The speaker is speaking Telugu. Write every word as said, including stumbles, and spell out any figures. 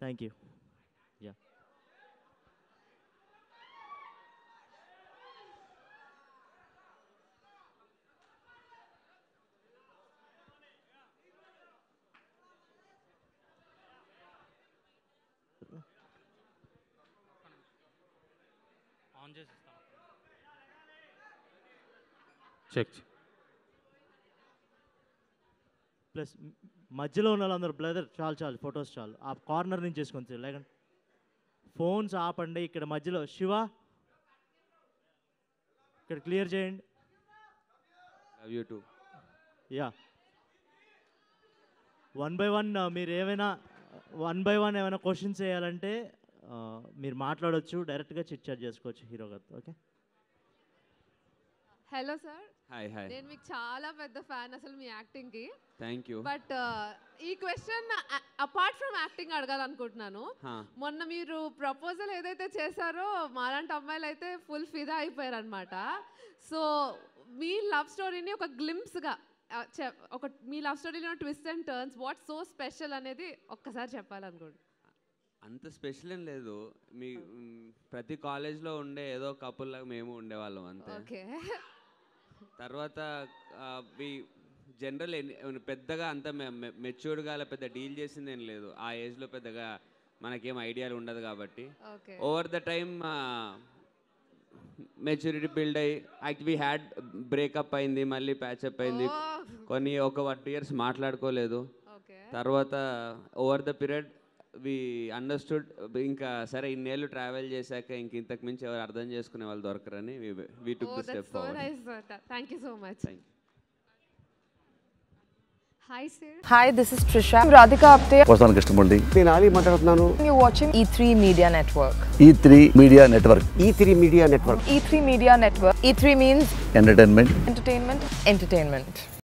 Thank you. యా ఆన్ చేసి ఇస్తాను. చెక్. ప్లస్ మధ్యలో ఉన్న వాళ్ళందరూ బ్రదర్ చాలు చాలు ఫొటోస్ చాలు, ఆ కార్నర్ నుంచి చేసుకొని లేకండి ఫోన్స్ ఆపండి. ఇక్కడ మధ్యలో శివ ఇక్కడ క్లియర్ చేయండి. Love you too. Yeah one by one మీరు ఏమైనా వన్ బై వన్ ఏమైనా క్వశ్చన్స్ వేయాలంటే మీరు మాట్లాడవచ్చు, డైరెక్ట్గా చిట్ చాట్ చేసుకోవచ్చు హీరో గారితో. Okay. Hello sir. Hi hi. నేను మీకు చాలా పెద్ద ఫ్యాన్ అసలు మీ యాక్టింగ్కి. Thank you. బట్ ఈ క్వశ్చన్ అపార్ట్ ఫ్రమ్ యాక్టింగ్ అడగాలనుకుంటున్నాను. మొన్న మీరు ప్రపోజల్ ఏదైతే చేశారో మాలాంటి అమ్మాయిలు అయితే ఫుల్ ఫిదా అయిపోయారు అనమాట. సో మీ లవ్ స్టోరీని ఒక గ్లింప్స్గా ఒక మీ లవ్ స్టోరీలో twist and turns what so special అనేది ఒక్కసారి చెప్పాలనుకోండి. అంత స్పెషల్ ఏం లేదు. మీ ప్రతి కాలేజ్లో ఉండే ఏదో కపుల్ లాగా మేము ఉండేవాళ్ళం అంతే. ఓకే. తర్వాత మీ జనరల్ పెద్దగా అంత మెచ్యూర్డ్గా అలా పెద్ద డీల్ చేసింది ఏం లేదు. ఆ ఏజ్లో పెద్దగా మనకేం ఐడియాలు ఉండదు కాబట్టి over the time maturity build అయ్యి యాక్ట్ వీ హ్యాడ్ బ్రేకప్ అయింది, మళ్ళీ ప్యాచప్ అయింది, కొన్ని ఒక వన్ టూ ఇయర్స్ మాట్లాడుకోలేదు. తర్వాత over the period we understood. ఇంకా సరే ఇన్నేళ్ళు ట్రావెల్ చేశాక ఇంక ఇంతకు మించి ఎవరు అర్థం చేసుకునే వాళ్ళు దొరకరని we took the step forward. Thank you so much. Hi sir. Hi, this is Trisha. I'm Radhika Apte. వస్తాను కృష్ణమూర్తి. నేను ఆలీ మాట్లాడుతున్నాను. You're watching E three Media Network. E three Media Network. E three Media Network. E three Media Network. E three means entertainment. Entertainment. Entertainment.